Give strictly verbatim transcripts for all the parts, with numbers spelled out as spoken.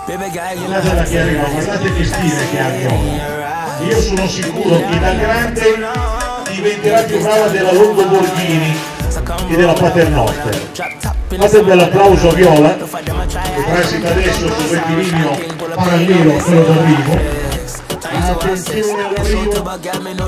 Guardate che arriva, guardate che stile che ha Viola. Io sono sicuro che da grande diventerà più brava della Longo Borghini e della Paternoster. Fate un bel applauso a Viola, che transita adesso sul rettilineo parallelo a quello d'arrivo. Attenzione all'arrivo,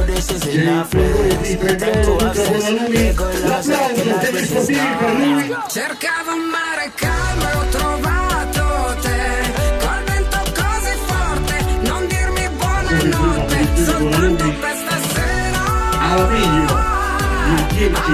l'applauso per i sportivi per lui. Cercavo un mare calmo e ho trovato te, col vento così forte, non dirmi buonanotte, soltanto per stasera. Alluminio, il dieci,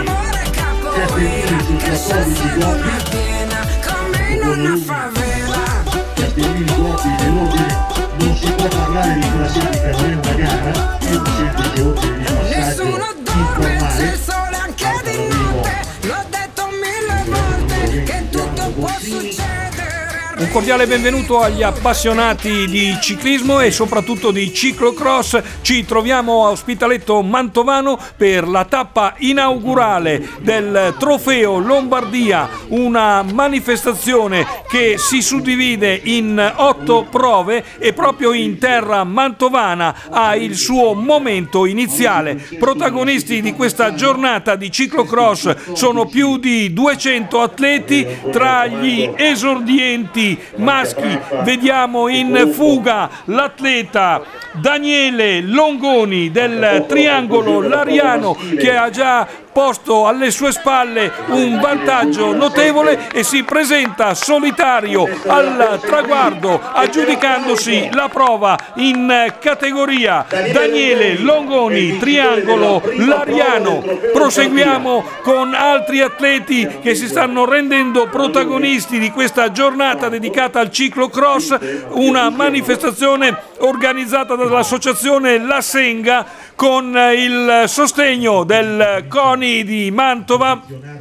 capoeira, che scelse luna piena, come in una favela. Castellini dopi dell'ordine, non si può parlare di classifica, non è una gara, è un semplice ordine di passaggio Nessuno dorme, c'è il sole anche di notte, l'ho detto mille volte che tutto può succedere. Un cordiale benvenuto agli appassionati di ciclismo e soprattutto di ciclocross. Ci troviamo a Ospitaletto Mantovano per la tappa inaugurale del Trofeo Lombardia, una manifestazione che si suddivide in otto prove e proprio in terra mantovana ha il suo momento iniziale. Protagonisti di questa giornata di ciclocross sono più di duecento atleti. Tra gli esordienti maschi vediamo in fuga l'atleta Daniele Longoni del Triangolo Lariano, che ha già posto alle sue spalle un vantaggio notevole e si presenta solitario al traguardo aggiudicandosi la prova in categoria. Daniele Longoni, Triangolo Lariano. Proseguiamo con altri atleti che si stanno rendendo protagonisti di questa giornata dedicata al ciclocross, una manifestazione organizzata dall'associazione La Senga con il sostegno del CONI di Mantova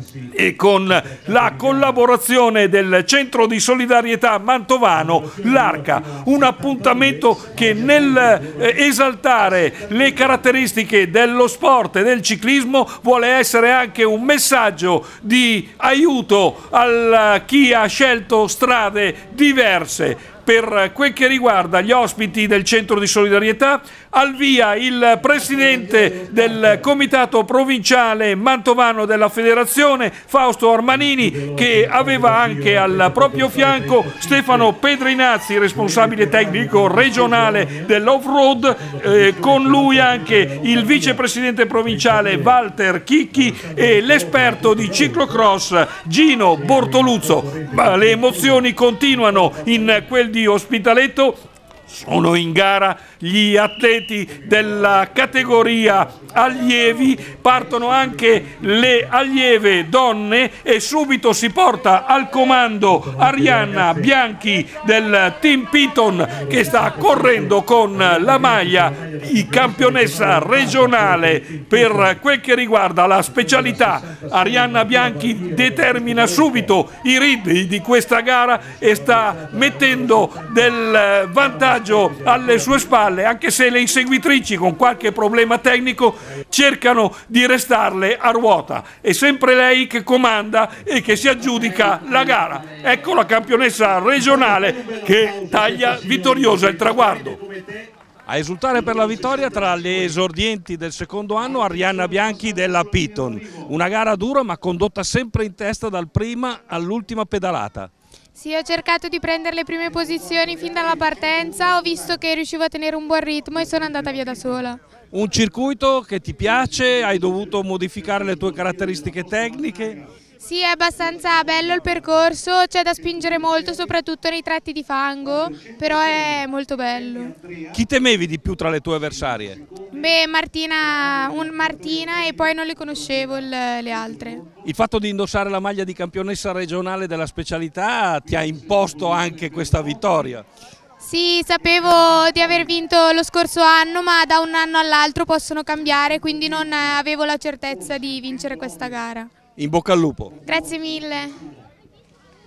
e con la collaborazione del Centro di Solidarietà Mantovano, l'Arca. Un appuntamento che nel esaltare le caratteristiche dello sport e del ciclismo vuole essere anche un messaggio di aiuto a chi ha scelto strade diverse. Per quel che riguarda gli ospiti del Centro di Solidarietà, al via il presidente del Comitato Provinciale Mantovano della Federazione, Fausto Armanini, che aveva anche al proprio fianco Stefano Pedrinazzi, responsabile tecnico regionale dell'off-road, eh, con lui anche il vicepresidente provinciale Walter Chicchi e l'esperto di ciclocross Gino Bortoluzzo. Ma le emozioni continuano in quel di Ospitaletto. Sono in gara gli atleti della categoria allievi, partono anche le allieve donne e subito si porta al comando Arianna Bianchi del Team Piton, che sta correndo con la maglia di campionessa regionale per quel che riguarda la specialità. Arianna Bianchi determina subito i ritmi di questa gara e sta mettendo del vantaggio alle sue spalle, anche se le inseguitrici con qualche problema tecnico cercano di restarle a ruota. È sempre lei che comanda e che si aggiudica la gara. Ecco la campionessa regionale che taglia vittoriosa il traguardo. A esultare per la vittoria tra le esordienti del secondo anno Arianna Bianchi della Piton. Una gara dura ma condotta sempre in testa dal prima all'ultima pedalata. Sì, ho cercato di prendere le prime posizioni fin dalla partenza, ho visto che riuscivo a tenere un buon ritmo e sono andata via da sola. Un circuito che ti piace? Hai dovuto modificare le tue caratteristiche tecniche? Sì, è abbastanza bello il percorso, c'è da spingere molto, soprattutto nei tratti di fango, però è molto bello. Chi temevi di più tra le tue avversarie? Beh, Martina, un Martina e poi non le conoscevo le, le altre. Il fatto di indossare la maglia di campionessa regionale della specialità ti ha imposto anche questa vittoria? Sì, sapevo di aver vinto lo scorso anno, ma da un anno all'altro possono cambiare, quindi non avevo la certezza di vincere questa gara. In bocca al lupo. Grazie mille.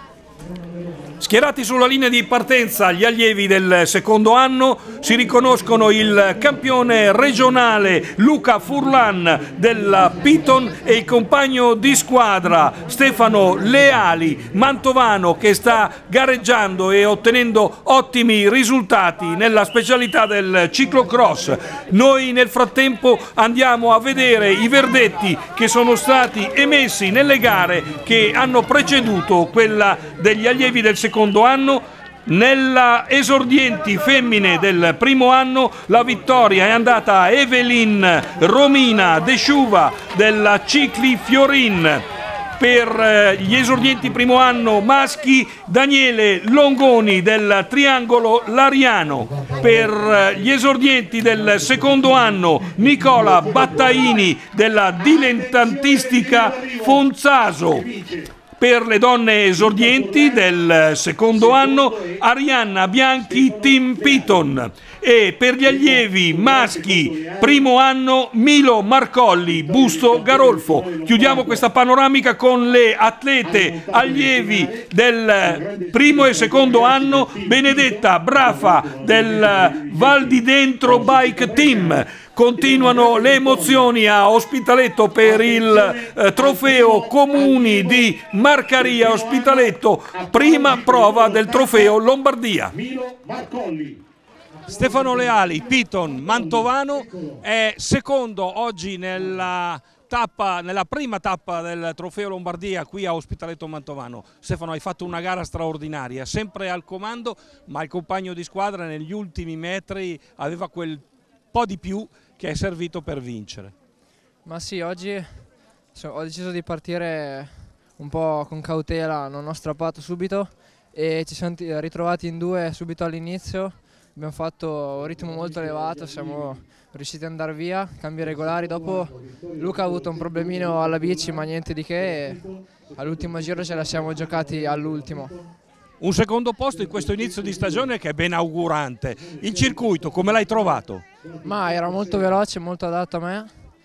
Schierati sulla linea di partenza gli allievi del secondo anno, si riconoscono il campione regionale Luca Furlan della Piton e il compagno di squadra Stefano Leali, mantovano, che sta gareggiando e ottenendo ottimi risultati nella specialità del ciclocross. Noi nel frattempo andiamo a vedere i verdetti che sono stati emessi nelle gare che hanno preceduto quella degli allievi del secondo anno. Nella esordienti femmine del primo anno la vittoria è andata a Evelyn Romina De Sciuva della Cicli Fiorin. Per gli esordienti primo anno maschi, Daniele Longoni del Triangolo Lariano. Per gli esordienti del secondo anno, Nicola Battaini della Dilettantistica Fonzaso. Per le donne esordienti del secondo anno, Arianna Bianchi Team Piton. E per gli allievi maschi primo anno, Milo Marcolli Busto Garolfo. Chiudiamo questa panoramica con le atlete allievi del primo e secondo anno, Benedetta Brafa del Val di Dentro Bike Team. Continuano le emozioni a Ospitaletto per il eh, trofeo Comuni di Marcaria Ospitaletto, prima prova del trofeo Lombardia. Stefano Leali, Piton, mantovano, è secondo oggi nella, tappa, nella prima tappa del trofeo Lombardia qui a Ospitaletto Mantovano. Stefano, hai fatto una gara straordinaria, sempre al comando, ma il compagno di squadra negli ultimi metri aveva quel po' di più che è servito per vincere. Ma sì, oggi ho deciso di partire un po' con cautela, non ho strappato subito e ci siamo ritrovati in due subito all'inizio. Abbiamo fatto un ritmo molto elevato, siamo riusciti ad andare via, cambi regolari. Dopo Luca ha avuto un problemino alla bici, ma niente di che, e all'ultimo giro ce la siamo giocati all'ultimo. Un secondo posto in questo inizio di stagione che è ben augurante. Il circuito come l'hai trovato? Ma era molto veloce, molto adatto a me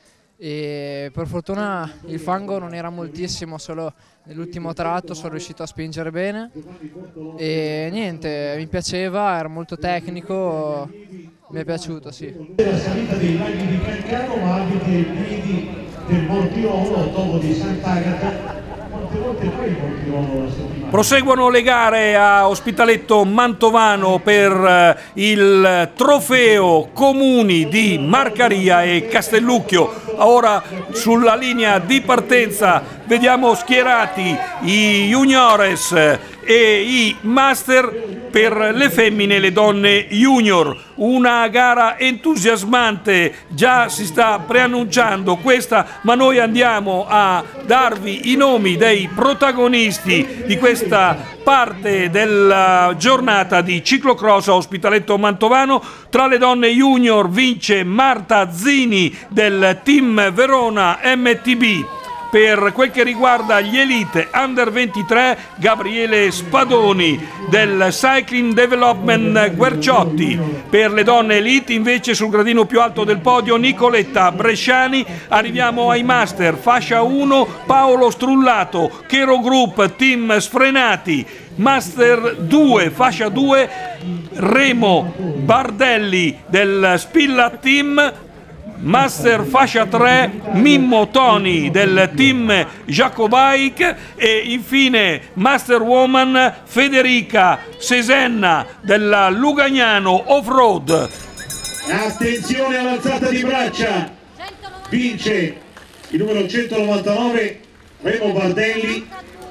e per fortuna il fango non era moltissimo, solo nell'ultimo tratto sono riuscito a spingere bene e niente, mi piaceva, era molto tecnico, mi è piaciuto, sì. La salita dei laghi di Cancano, ma anche dei piedi del Mortirolo, dopo di Sant'Agata. Quante volte fai il Mortirolo la settimana? Proseguono le gare a Ospitaletto Mantovano per il trofeo Comuni di Marcaria e Castellucchio. Ora sulla linea di partenza vediamo schierati i juniores e i master. Per le femmine e le donne junior, una gara entusiasmante, già si sta preannunciando questa, ma noi andiamo a darvi i nomi dei protagonisti di questa parte della giornata di ciclocross a Ospitaletto Mantovano. Tra le donne junior vince Marta Zini del team Verona M T B. Per quel che riguarda gli elite under ventitré, Gabriele Spadoni del Cycling Development Guerciotti. Per le donne elite invece sul gradino più alto del podio Nicoletta Bresciani. Arriviamo ai master, fascia uno Paolo Strullato, Chero Group Team Sfrenati. Master due, fascia due Remo Bardelli del Spilla Team. Master fascia tre Mimmo Toni del team Jacobike e infine Master Woman Federica Sesenna della Lugagnano Off-Road. Attenzione all'alzata di braccia, vince il numero centonovantanove Remo Bardelli,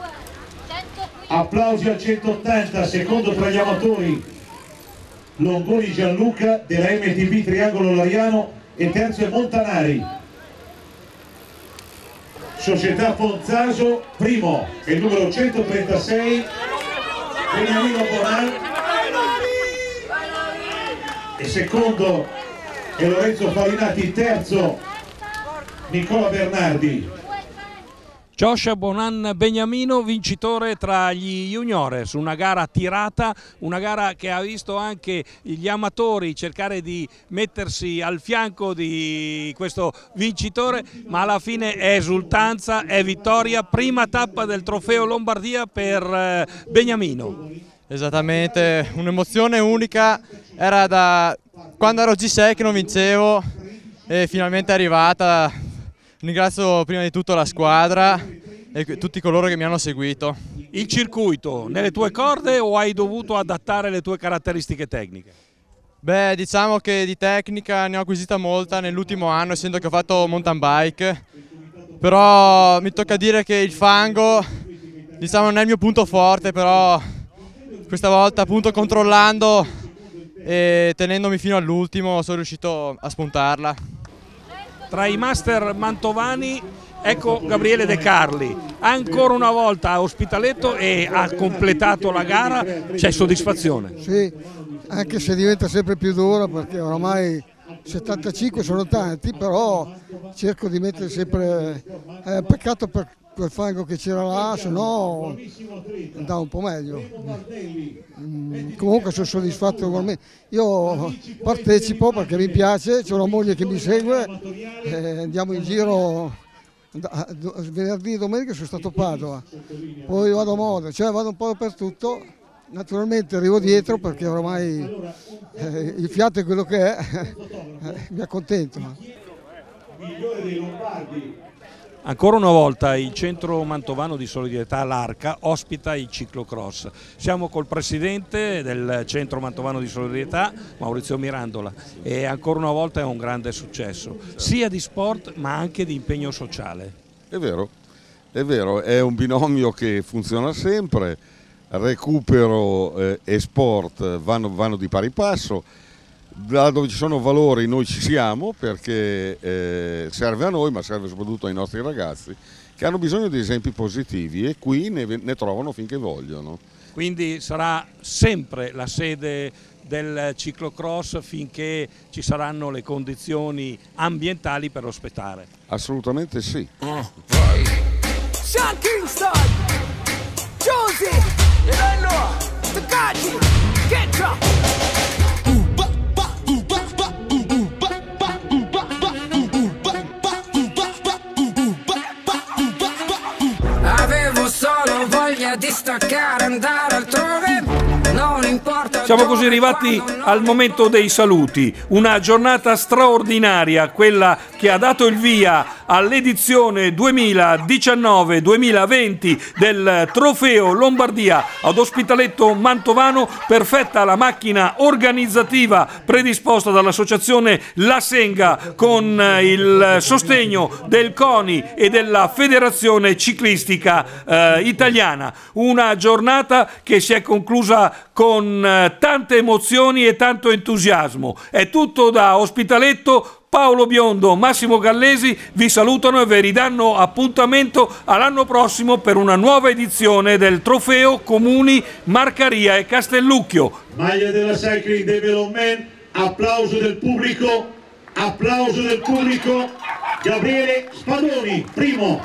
applausi al centottanta, secondo tra gli amatori Longoni Gianluca della M T B Triangolo Lariano e terzo è Montanari. Società Fonzaso, primo è il numero centotrentasei Beniamino Bonan e secondo è Lorenzo Farinati, terzo Nicola Bernardi. Josh Bonan Beniamino, vincitore tra gli juniores, una gara tirata, una gara che ha visto anche gli amatori cercare di mettersi al fianco di questo vincitore, ma alla fine è esultanza, è vittoria, prima tappa del Trofeo Lombardia per Beniamino. Esattamente, un'emozione unica, era da quando ero G sei che non vincevo e finalmente è arrivata. Ringrazio prima di tutto la squadra e tutti coloro che mi hanno seguito. Il circuito, nelle tue corde o hai dovuto adattare le tue caratteristiche tecniche? Beh, diciamo che di tecnica ne ho acquisita molta nell'ultimo anno, essendo che ho fatto mountain bike, però mi tocca dire che il fango, diciamo, non è il mio punto forte, però questa volta, appunto, controllando e tenendomi fino all'ultimo sono riuscito a spuntarla. Tra i master mantovani, ecco Gabriele De Carli, ancora una volta a Ospitaletto e ha completato la gara, c'è soddisfazione? Sì, anche se diventa sempre più dura perché oramai settantacinque sono tanti, però cerco di mettere sempre, è un peccato per quel fango che c'era là, se no andava un po' meglio. Mm, comunque sono soddisfatto ugualmente. Io partecipo perché mi piace, c'è una moglie che mi segue, eh, andiamo in giro, venerdì e domenica sono stato a Padova, poi vado a Modena, cioè vado un po' dappertutto. Naturalmente arrivo dietro perché ormai eh, il fiato è quello che è, eh, mi accontento. Ancora una volta il Centro Mantovano di Solidarietà L'Arca ospita il ciclocross. Siamo col presidente del Centro Mantovano di Solidarietà, Maurizio Mirandola, e ancora una volta è un grande successo, sia di sport ma anche di impegno sociale. È vero, è vero, è un binomio che funziona sempre, recupero eh, e sport vanno, vanno di pari passo. Da dove ci sono valori noi ci siamo, perché eh, serve a noi ma serve soprattutto ai nostri ragazzi che hanno bisogno di esempi positivi e qui ne, ne trovano finché vogliono. Quindi sarà sempre la sede del ciclocross finché ci saranno le condizioni ambientali per ospitare? Assolutamente sì. Sean Kingston, Josie, Livello, Takashi, Ketra. Avevo solo voglia di staccare, andare altrove, non importa. Siamo così arrivati al momento dei saluti, una giornata straordinaria, quella che ha dato il via all'edizione duemiladiciannove duemilaventi del Trofeo Lombardia ad Ospitaletto Mantovano. Perfetta la macchina organizzativa predisposta dall'associazione La Senga con il sostegno del CONI e della Federazione Ciclistica eh, Italiana. Una giornata che si è conclusa con eh, tante emozioni e tanto entusiasmo. È tutto da Ospitaletto. Paolo Biondo, Massimo Gallesi vi salutano e vi ridanno appuntamento all'anno prossimo per una nuova edizione del Trofeo Comuni Marcaria e Castellucchio. Maglia della Cycling Development, applauso del pubblico, applauso del pubblico, Gabriele Spadoni, primo.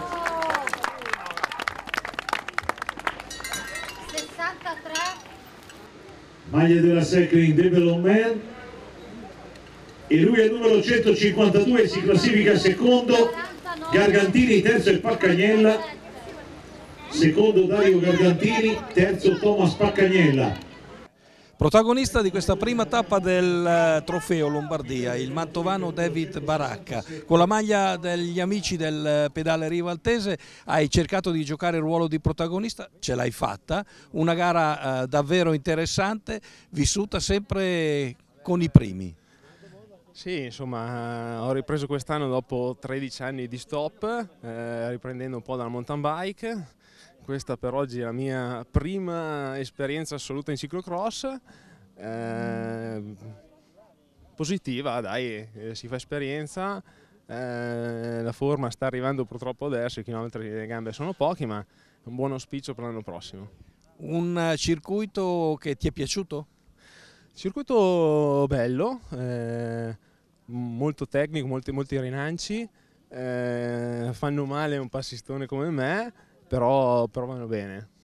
sessantatré. Maglia della Cycling Development. E lui è il numero centocinquantadue e si classifica secondo. Gargantini, terzo è Paccagnella, secondo Dario Gargantini, terzo Thomas Paccagnella. Protagonista di questa prima tappa del Trofeo Lombardia, il mantovano David Baracca. Con la maglia degli amici del pedale rivaltese hai cercato di giocare il ruolo di protagonista, ce l'hai fatta, una gara eh, davvero interessante, vissuta sempre con i primi. Sì, insomma, ho ripreso quest'anno dopo tredici anni di stop, eh, riprendendo un po' dalla mountain bike. Questa per oggi è la mia prima esperienza assoluta in ciclocross. Eh, positiva, dai, eh, si fa esperienza, eh, la forma sta arrivando purtroppo adesso, i chilometri delle gambe sono pochi, ma è un buon auspicio per l'anno prossimo. Un circuito che ti è piaciuto? Circuito bello, eh, molto tecnico, molti, molti rinanci, eh, fanno male un passistone come me, però, però vanno bene.